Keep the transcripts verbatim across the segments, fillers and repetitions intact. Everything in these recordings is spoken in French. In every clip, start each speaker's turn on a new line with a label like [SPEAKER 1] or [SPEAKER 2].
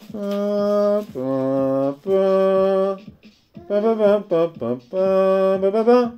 [SPEAKER 1] Pa, pa, pa. Pa, pa, pa, pa, pa, pa, pa, pa, pa.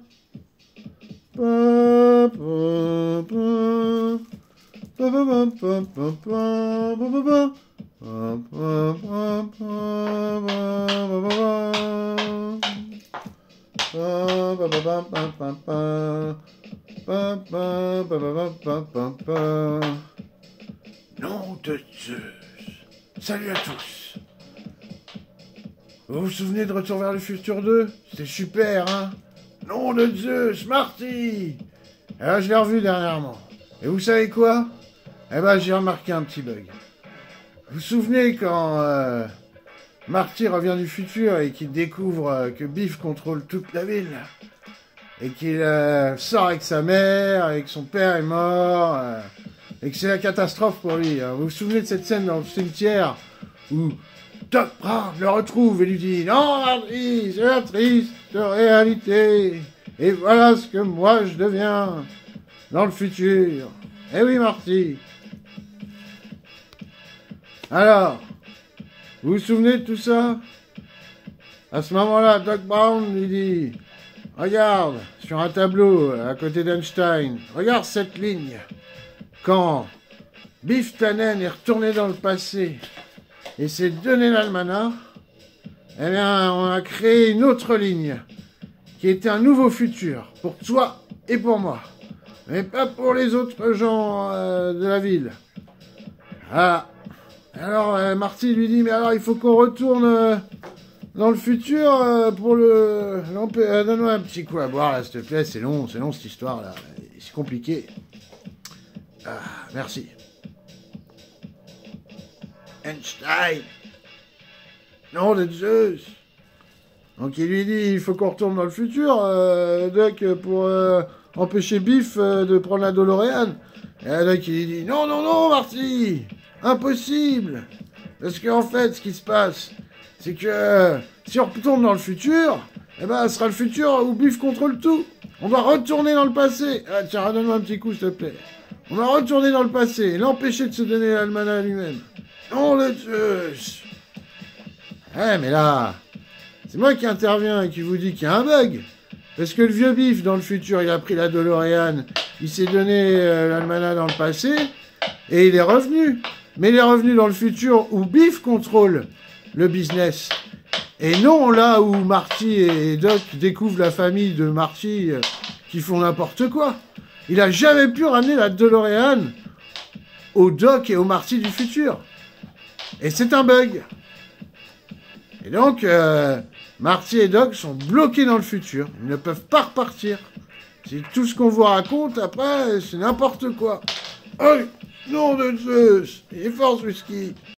[SPEAKER 1] Pa, pa, pa. Pa, pa, pa, pa, pa, pa, pa, pa, pa. Pa, pa, pa, pa, pa, pa, pa. Pa, pa, pa, pa, pa, pa. Pa, pa, pa, pa, pa, pa, pa. Nom de Zeus. Salut à tous. Vous vous souvenez de Retour vers le futur deux? C'était super, hein? Nom de Zeus, Marty. Alors, je l'ai revu dernièrement. Et vous savez quoi? Eh ben, j'ai remarqué un petit bug. Vous vous souvenez quand euh, Marty revient du futur et qu'il découvre euh, que Biff contrôle toute la ville? Et qu'il euh, sort avec sa mère, et que son père est mort, euh, et que c'est la catastrophe pour lui. Hein. Vous vous souvenez de cette scène dans le cimetière où Doc Brown le retrouve et lui dit « Non, Marty, c'est la triste réalité. Et voilà ce que moi je deviens dans le futur. » Eh oui, Marty. Alors, vous vous souvenez de tout ça? À ce moment-là, Doc Brown lui dit « Regarde, sur un tableau, à côté d'Einstein, regarde cette ligne. Quand Biff Tannen est retourné dans le passé et s'est donné l'almanach, eh bien, on a créé une autre ligne qui était un nouveau futur pour toi et pour moi, mais pas pour les autres gens euh, de la ville. Ah. Alors, euh, Marty lui dit, mais alors, il faut qu'on retourne... Euh, dans le futur, euh, pour le... Euh, donne-moi un petit coup à boire, là, s'il te plaît. C'est long, c'est long, cette histoire-là. C'est compliqué. Ah, merci. Einstein. Non, de Zeus. Donc, il lui dit, il faut qu'on retourne dans le futur, euh, Doc, pour euh, empêcher Biff euh, de prendre la DeLorean. Et là, Doc, il lui dit, non, non, non, Marty. Impossible. Parce qu'en fait, ce qui se passe... c'est que euh, si on retourne dans le futur, eh ben, ce sera le futur où Biff contrôle tout. On va retourner dans le passé. Ah, tiens, redonne-moi un petit coup, s'il te plaît. On va retourner dans le passé et l'empêcher de se donner l'almanach lui-même. Non, le Zeus. Eh, mais là, c'est moi qui interviens et qui vous dis qu'il y a un bug. Parce que le vieux Biff, dans le futur, il a pris la DeLorean, il s'est donné euh, l'almanach dans le passé, et il est revenu. Mais il est revenu dans le futur où Biff contrôle le business. Et non là où Marty et Doc découvrent la famille de Marty euh, qui font n'importe quoi. Il a jamais pu ramener la DeLorean au Doc et au Marty du futur. Et c'est un bug. Et donc, euh, Marty et Doc sont bloqués dans le futur. Ils ne peuvent pas repartir. C'est tout ce qu'on vous raconte, après, c'est n'importe quoi. Oh, nom de Zeus, il est fort ce whisky.